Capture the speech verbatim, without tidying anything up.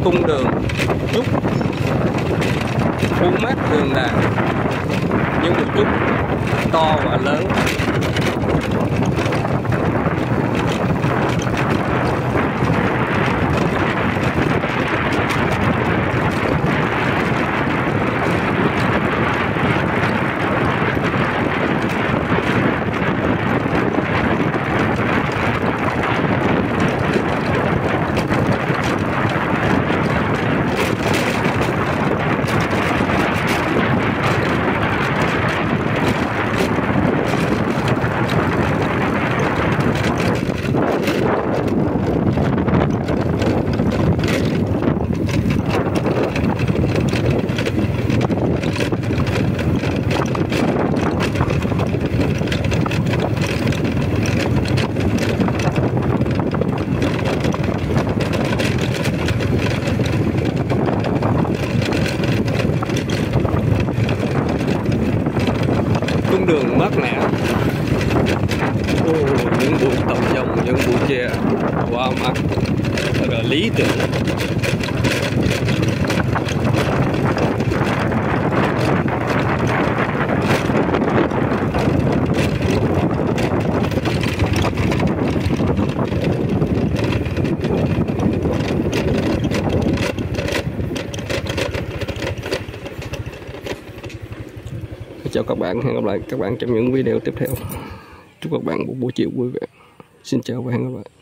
cung đường chút khuôn mát đường làng nhưng một chút to và lớn. Cung đường mát mẻ, oh, những bụi tầm dòng, những bụi tre quá mát, thật là lý tưởng. Chào các bạn, hẹn gặp lại các bạn trong những video tiếp theo. Chúc các bạn một buổi chiều vui vẻ. Xin chào và hẹn gặp lại.